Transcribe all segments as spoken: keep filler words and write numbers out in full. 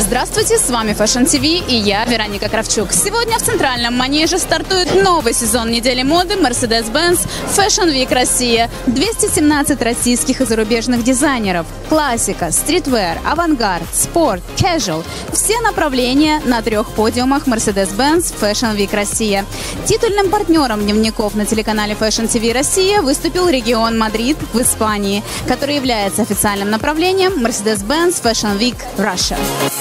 Здравствуйте, с вами Fashion ти ви и я, Вероника Кравчук. Сегодня в Центральном Манеже стартует новый сезон недели моды Mercedes-Benz Fashion Week Россия. двести семнадцать российских и зарубежных дизайнеров. Классика, стритвер, авангард, спорт, casual. Все направления на трех подиумах Mercedes-Benz Fashion Week Россия. Титульным партнером дневников на телеканале Fashion ти ви Россия выступил регион Мадрид в Испании, который является официальным направлением Mercedes-Benz Fashion Week Russia.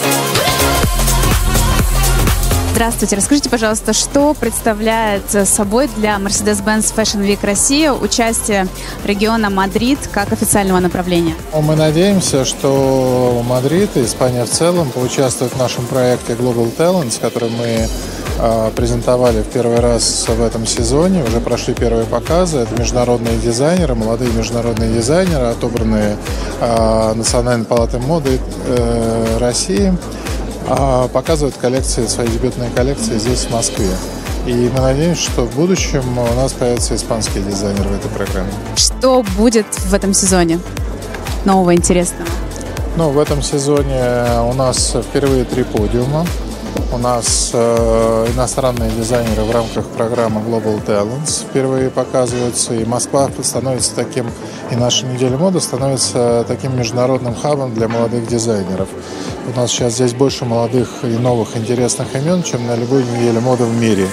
Здравствуйте, расскажите, пожалуйста, что представляет собой для Mercedes-Benz Fashion Week Россия участие региона Мадрид как официального направления? Мы надеемся, что Мадрид и Испания в целом поучаствуют в нашем проекте Global Talents, который мы э, презентовали в первый раз в этом сезоне. Уже прошли первые показы. Это международные дизайнеры, молодые международные дизайнеры, отобранные э, Национальной палатой моды э, России. Показывают коллекции, свои дебютные коллекции здесь, в Москве. И мы надеемся, что в будущем у нас появятся испанские дизайнеры в этой программе. Что будет в этом сезоне нового, интересного? Ну, в этом сезоне у нас впервые три подиума. У нас э, иностранные дизайнеры в рамках программы Global Talents впервые показываются. И Москва становится таким, и наша неделя моды становится таким международным хабом для молодых дизайнеров. У нас сейчас здесь больше молодых и новых интересных имен, чем на любой неделе моды в мире.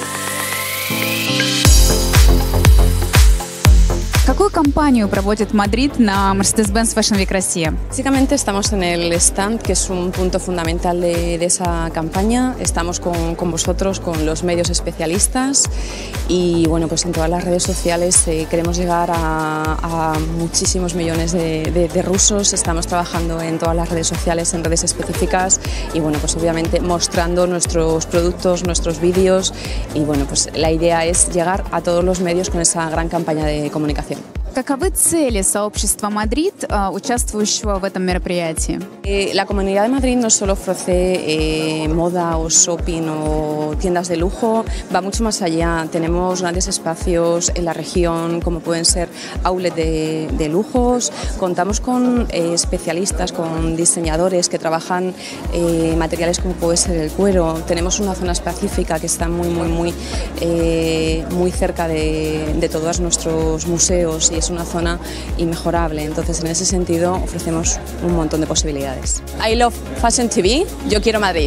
Какую кампанию проводит Мадрид на Mercedes-Benz Fashion Week Россия? Básicamente estamos en el stand, que es un punto fundamental de, de esa campaña. Estamos con, con vosotros, con los medios especialistas y bueno, pues en todas las redes sociales eh, queremos llegar a, a muchísimos millones de, de, de rusos. Estamos trabajando en todas las redes sociales, en redes específicas y bueno, pues obviamente mostrando nuestros productos, nuestros vídeos y bueno, pues la idea es llegar a todos los medios con esa gran campaña de comunicación. Каковы цели сообщества Мадрид, участвующего в этом мероприятии? La Comunidad de Madrid no solo ofrece eh, moda o shopping o tiendas de lujo, va mucho más allá. Tenemos grandes espacios en la región, como pueden ser outlet de, de lujos. Contamos con eh, especialistas, con diseñadores que trabajan eh, materiales como puede ser el cuero. Tenemos una zona específica que está muy, muy, muy, eh, muy cerca de, de todos nuestros museos y es una zona inmejorable. Entonces, en ese sentido, ofrecemos un montón de posibilidades. I love Fashion ti vi, yo quiero Madrid.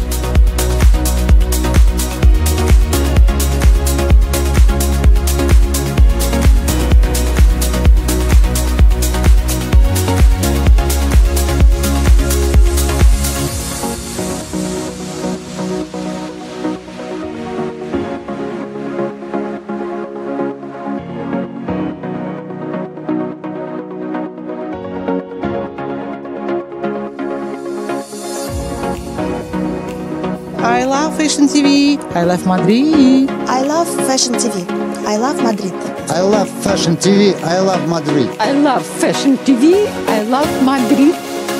I love Fashion ти ви. I love Madrid. I love Fashion ти ви. I love Madrid. I love Fashion ти ви. I love Madrid. I love Fashion ти ви. I love Madrid.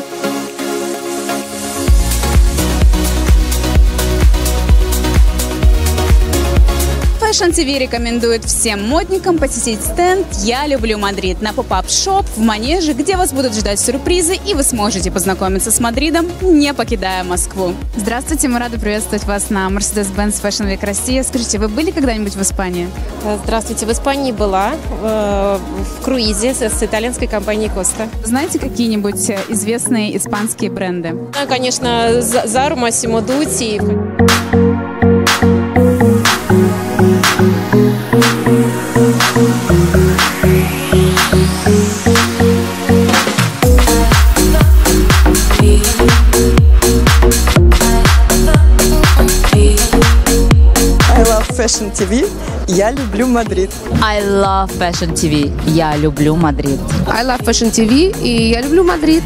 Fashion ти ви рекомендует всем модникам посетить стенд «Я люблю Мадрид» на поп-ап-шоп в Манеже, где вас будут ждать сюрпризы, и вы сможете познакомиться с Мадридом, не покидая Москву. Здравствуйте, мы рады приветствовать вас на Mercedes-Benz Fashion Week Россия. Скажите, вы были когда-нибудь в Испании? Здравствуйте, в Испании была, э, в круизе с, с итальянской компанией Коста. Знаете какие-нибудь известные испанские бренды? Ну, конечно, Zara, Massimo Dutti. Fashion ти ви. Я люблю Мадрид. I love Fashion ти ви. Я люблю Мадрид. I love Fashion ти ви и я люблю Мадрид.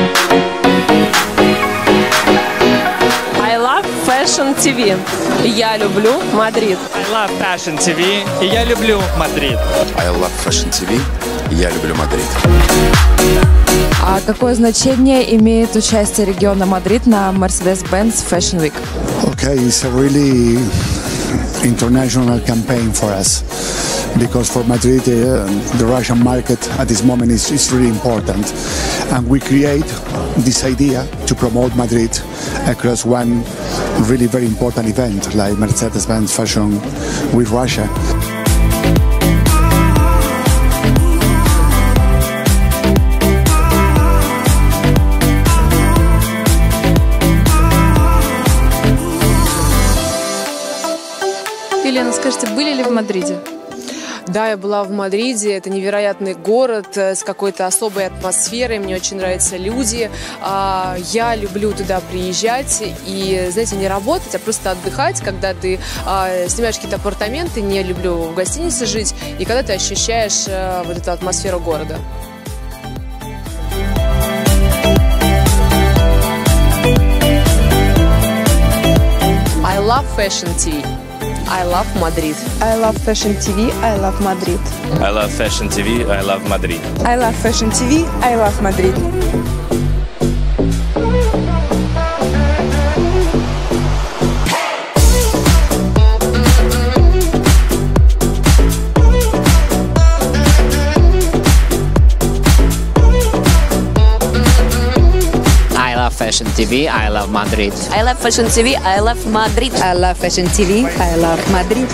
Fashion ти ви. Я я люблю Мадрид. I love Fashion ти ви, и я люблю Мадрид. I love Fashion ти ви, и я люблю Мадрид. А какое значение имеет участие региона Мадрид на Mercedes-Benz Fashion Week? Okay, it's a really international campaign for us because for Madrid uh, the Russian market at this moment is, is really important, and we create this idea to promote Madrid across one really very important event like Mercedes-Benz Fashion with Russia. Елена, скажите, были ли в Мадриде? Да, я была в Мадриде. Это невероятный город с какой-то особой атмосферой. Мне очень нравятся люди. Я люблю туда приезжать и, знаете, не работать, а просто отдыхать, когда ты снимаешь какие-то апартаменты. Не люблю в гостинице жить. И когда ты ощущаешь вот эту атмосферу города. I love Fashion ти ви. I love Madrid. I love Fashion ти ви. I love Madrid. I love Fashion ти ви. I love Madrid. I love Fashion ти ви. I love Madrid. I love Fashion ти ви, I love Madrid. I love Fashion ти ви, I love Madrid. I love Fashion ти ви, I love Madrid.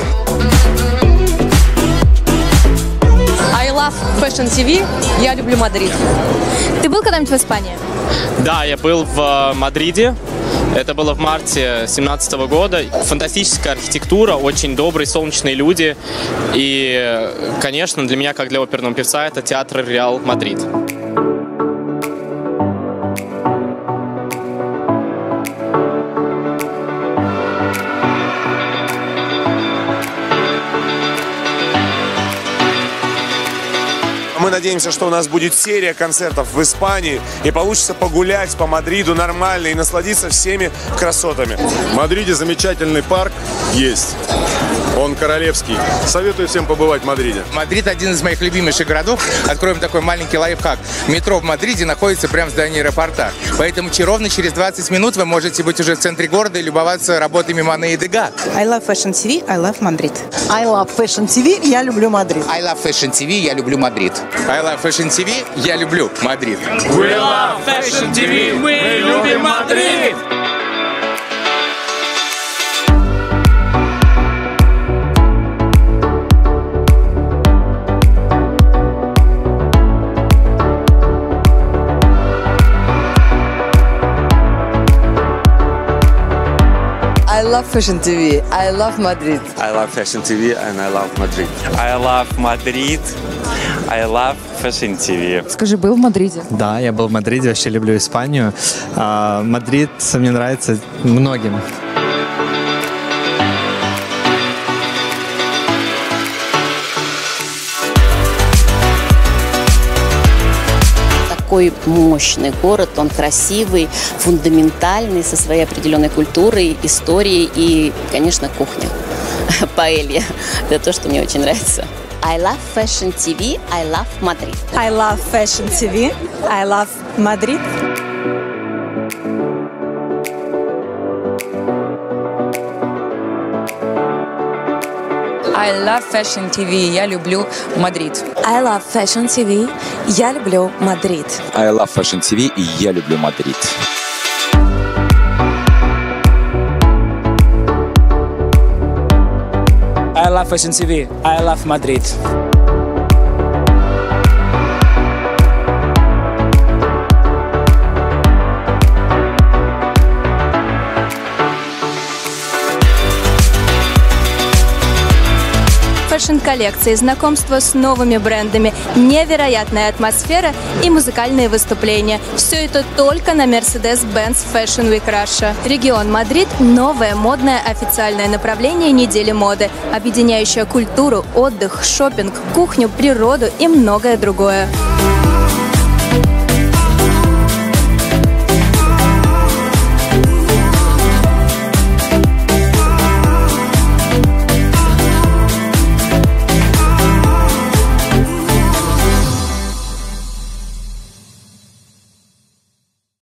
I love Fashion ти ви, я люблю Мадрид. Ты был когда-нибудь в Испании? Да, я был в Мадриде. Это было в марте две тысячи семнадцатого года. Фантастическая архитектура, очень добрые, солнечные люди. И, конечно, для меня, как для оперного певца, это театр Реал Мадрид. Мы надеемся, что у нас будет серия концертов в Испании и получится погулять по Мадриду нормально и насладиться всеми красотами. В Мадриде замечательный парк есть. Он королевский. Советую всем побывать в Мадриде. Мадрид один из моих любимейших городов. Откроем такой маленький лайфхак. Метро в Мадриде находится прямо в здании аэропорта. Поэтому ровно через двадцать минут вы можете быть уже в центре города и любоваться работами Мане и Дега. I love Fashion ти ви, I love Madrid. I love Fashion ти ви, я люблю Мадрид. I love Fashion ти ви, я люблю Мадрид. I love Fashion ти ви, я люблю Мадрид. We love Fashion ти ви, мы любим Мадрид! I love Fashion ти ви, I love Madrid. I love Fashion ти ви and I love Madrid. I love Madrid. I love Fashion ти ви. Скажи, был в Мадриде? Да, я был в Мадриде, вообще люблю Испанию. А, Мадрид мне нравится многим. Такой мощный город, он красивый, фундаментальный, со своей определенной культурой, историей и, конечно, кухня. Паэлья. Это то, что мне очень нравится. I love Fashion ти ви, I love Madrid. I love Fashion ти ви, I love Madrid. I love Fashion ти ви, я люблю Мадрид. I love Fashion ти ви, я люблю Мадрид. I love Fashion ти ви, и я люблю Мадрид. I love Fashion ти ви, I love Madrid. Фэшн-коллекции, знакомство с новыми брендами, невероятная атмосфера и музыкальные выступления. Все это только на Mercedes-Benz Fashion Week Russia. Регион Мадрид – новое модное официальное направление недели моды, объединяющее культуру, отдых, шопинг, кухню, природу и многое другое.